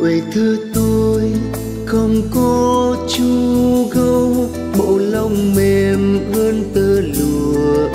tuổi thơ tôi không có chu gấu, bộ lông mềm hơn tơ lụa,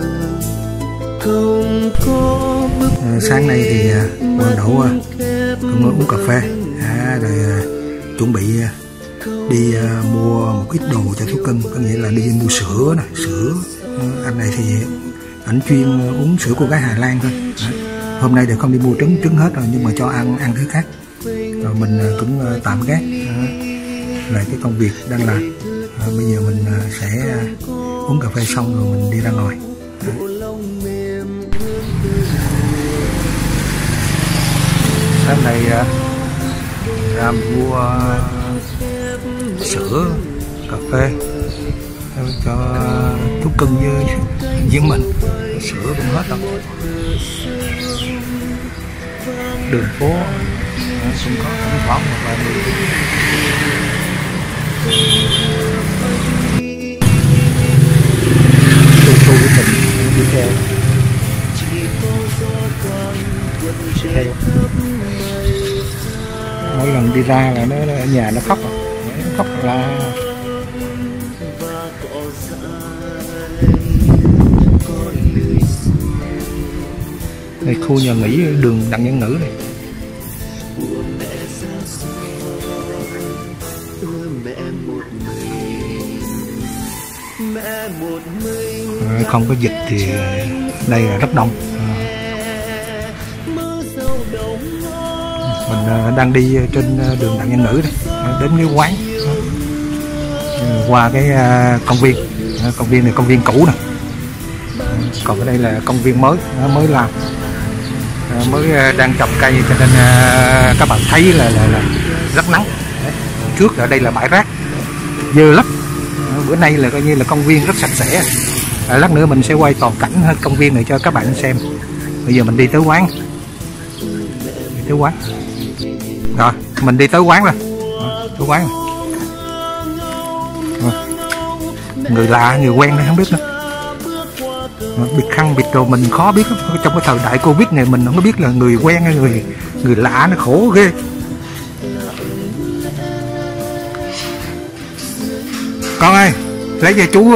không có bức sáng nay thì Quang Đậu cũng uống cà phê rồi chuẩn bị đi mua một ít đồ cho thú cưng, có nghĩa là đi mua sữa này, sữa. Anh này thì ảnh chuyên uống sữa cô gái Hà Lan thôi. Hôm nay thì không đi mua trứng hết rồi, nhưng mà cho ăn thứ khác. Rồi mình cũng tạm gác lại cái công việc đang làm. Bây giờ mình sẽ uống cà phê xong rồi mình đi ra ngoài. Sáng nay ra mua sữa, cà phê cho thú cưng với mình. Sữa cũng hết rồi. Đường phố cũng có thỉnh thoảng một vài người. Tôi của mình đi theo. Mỗi lần đi ra là nó ở nhà nó khóc, là đây khu nhà nghỉ đường Đặng Nhân Nữ này. Không có dịch thì đây là rất đông. Mình đang đi trên đường Đặng Nhân Nữ đây, đến cái quán, qua cái công viên. Công viên này công viên cũ nè, còn ở đây là công viên mới làm, mới đang trồng cây, cho nên các bạn thấy là rất nắng. Trước ở đây là bãi rác dơ lắm, bữa nay là coi như là công viên rất sạch sẽ. Lát nữa mình sẽ quay toàn cảnh hết công viên này cho các bạn xem. Bây giờ mình đi tới quán, rồi mình đi tới quán rồi, tới quán rồi. Người lạ người quen đây không biết nữa, bịt khăn bịt rồi mình khó biết lắm. Trong cái thời đại Covid này mình không có biết là người quen hay người lạ, nó khổ ghê. Con ơi, lấy cho chú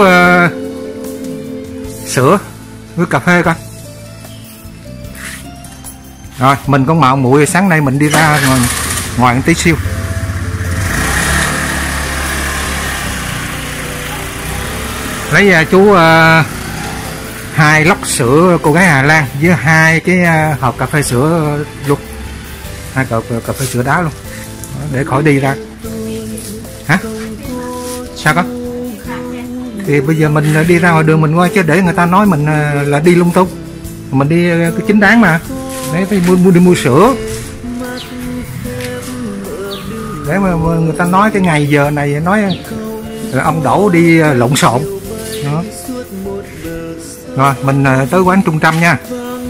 sữa với cà phê coi. Rồi mình con mạo muội sáng nay mình đi ra ngoài tí siêu. Lấy cho chú 2 lốc sữa cô gái Hà Lan với 2 cái hộp cà phê sữa luôn, 2 cà phê sữa đá luôn, để khỏi đi ra. Hả? Sao con? Thì bây giờ mình đi ra ngoài đường mình coi, chứ để người ta nói mình là đi lung tung. Mình đi cái chính đáng mà. Đấy, phải đi mua sữa. Để mà người ta nói cái ngày giờ này nói là ông Đỗ đi lộn xộn. Đó. Rồi mình tới quán Trung Tâm nha.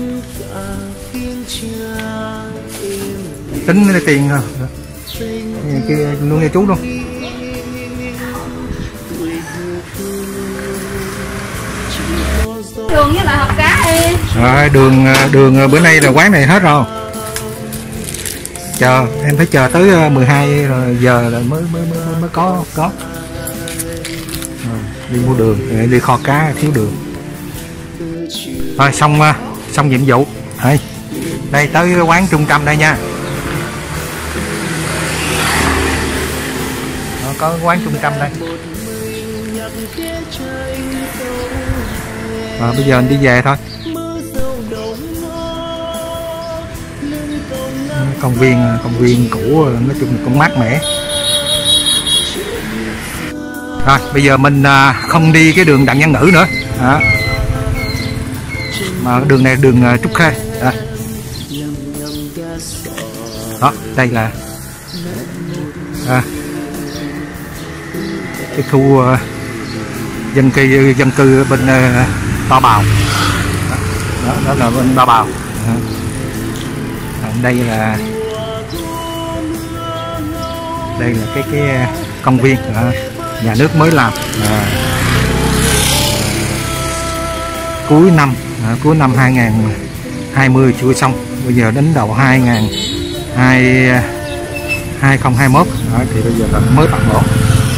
Tính tiền kia luôn nha chú luôn. Đường với lại hộp cá đi. Rồi đường bữa nay là quán này hết rồi. Chờ em phải chờ tới 12 giờ là mới có. Đi mua đường, đi kho cá thiếu đường. Rồi xong nhiệm vụ. Đây tới quán Trung Tâm đây nha. Đó, có quán Trung Tâm đây. Rồi bây giờ mình đi về thôi. Công viên cũ nói chung là cũng mát mẻ. Rồi bây giờ mình không đi cái đường Đặng Nhân Nữ nữa. Đó. Mà đường này đường Trúc Khê. Đó, đây là cái khu dân cư bên Ba Bào. Đó là bên Ba Bào. Đây là cái công viên nhà nước mới làm cuối năm 2020 chưa xong, bây giờ đến đầu 2021 2021. Đó, thì bây giờ là mới tạm ổn.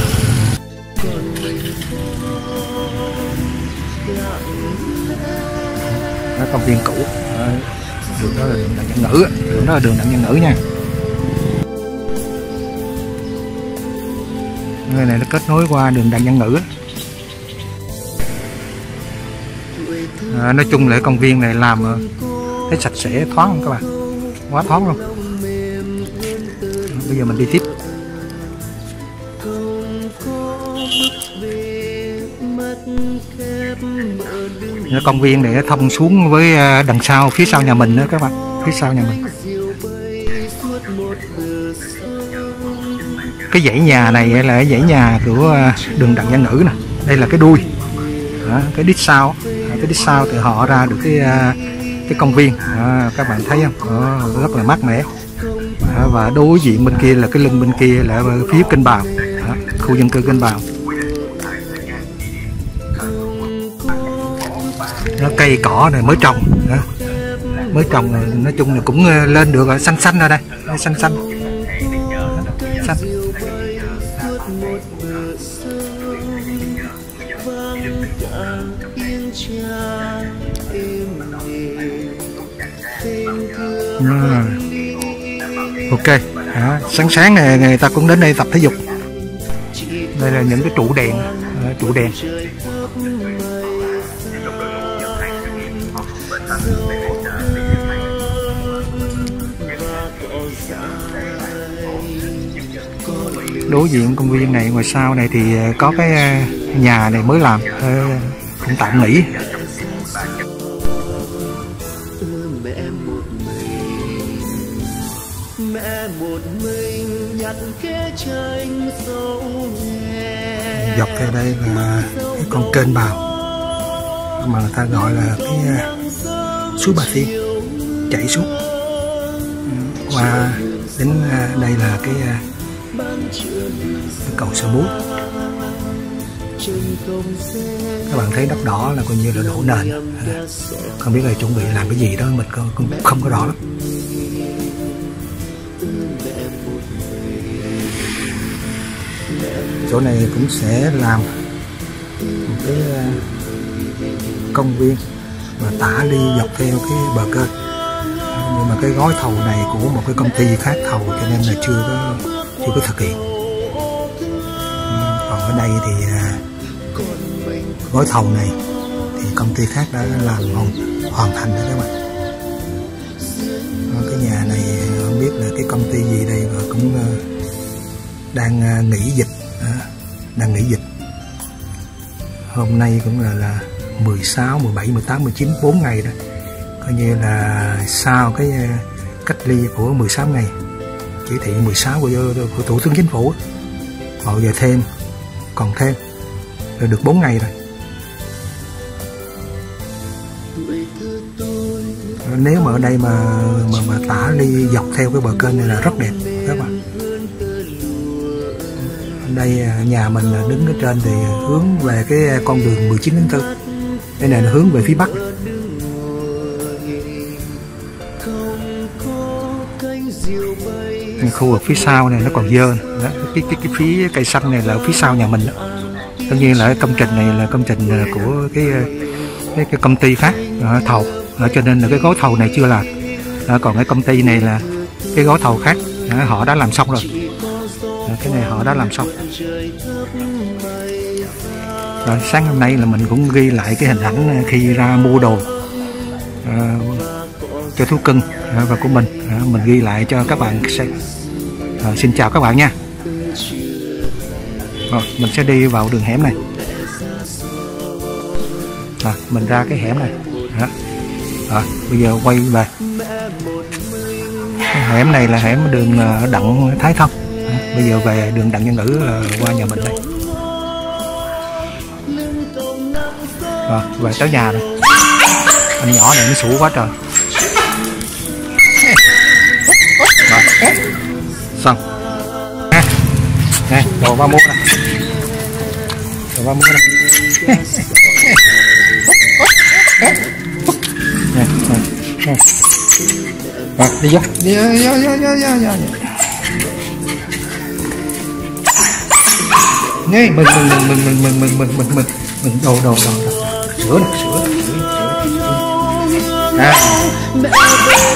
Đó, công viên cũ. Đó, đường đó là đường Đặng Văn Ngữ, đường đó là đường Đặng Văn Ngữ nha. Nơi này nó kết nối qua đường Đặng Văn Ngữ. Nói chung là công viên này làm thấy sạch sẽ, thoáng không các bạn, quá thoáng luôn. Bây giờ mình đi tiếp. Công viên này nó thông xuống với đằng sau, phía sau nhà mình nữa các bạn, phía sau nhà mình. Cái dãy nhà này là dãy nhà của đường Đặng Văn Ngữ nè. Đây là cái đuôi. Đó, cái đít sau, cái đít sau thì họ ra được cái công viên. Đó, các bạn thấy không? Đó, rất là mát mẻ. Đó, và đối diện bên kia là cái lưng bên kia là phía Kênh Bào. Đó, khu dân cư Kênh Bào. Nó cây cỏ này mới trồng. Đó, mới trồng này, nói chung là cũng lên được rồi, xanh xanh ở đây, xanh xanh. Xanh. Ok. Sáng sáng này người ta cũng đến đây tập thể dục. Đây là những cái trụ đèn, trụ đèn. Đối diện công viên này, ngoài sau này thì có cái nhà này mới làm, cũng tạm nghỉ. Dọc theo đây là cái con kênh Bào mà người ta gọi là cái suối Bà Tiên chảy xuống qua đến đây là cái cầu Sơ Bút. Các bạn thấy đất đỏ là coi như là đổ nền, không biết là chuẩn bị làm cái gì đó mình cũng không có rõ lắm. Chỗ này cũng sẽ làm một cái công viên mà tả đi dọc theo cái bờ kênh, nhưng mà cái gói thầu này của một cái công ty khác thầu cho nên là chưa có thực hiện. Còn ở đây thì gói thầu này thì công ty khác đã làm hoàn thành rồi các bạn. Cái nhà này không biết là cái công ty gì đây mà cũng đang nghỉ dịch, đang nghỉ dịch. Hôm nay cũng là 16, 17, 18, 19, 4 ngày đó. Coi như là sau cái cách ly của 16 ngày, chỉ thị 16 của Thủ tướng Chính phủ, họ giờ thêm, còn thêm, rồi được 4 ngày rồi. Nếu mà ở đây mà tả ly dọc theo cái bờ kênh này là rất đẹp các bạn. Đây nhà mình đứng ở trên thì hướng về cái con đường 19 tháng 4. Đây này là hướng về phía bắc. Khu vực phía sau này nó còn dơ. Đó, cái phía cây xanh này là ở phía sau nhà mình đó. Tất nhiên là công trình này là công trình của cái công ty khác thầu. Đó, cho nên là cái gói thầu này chưa làm. Đó, còn cái công ty này là cái gói thầu khác, họ đã làm xong rồi. Cái này họ đã làm xong. Rồi, sáng hôm nay là mình cũng ghi lại cái hình ảnh khi ra mua đồ cho thú cưng và của mình. Mình ghi lại cho các bạn xem. Xin chào các bạn nha. Rồi, mình sẽ đi vào đường hẻm này. Mình ra cái hẻm này. Bây giờ quay về. Cái hẻm này là hẻm đường Đặng Thái Thông. Bây giờ về đường Đặng Văn Ngữ qua nhà mình đây. Rồi, về tới nhà rồi. Anh nhỏ này nó sủa quá trời. Rồi, xong. Nè, đồ ba mua nè. Đồ ba mua nè. Rồi, đi vô. Đi vô. ngay mừng đầu sữa này sữa à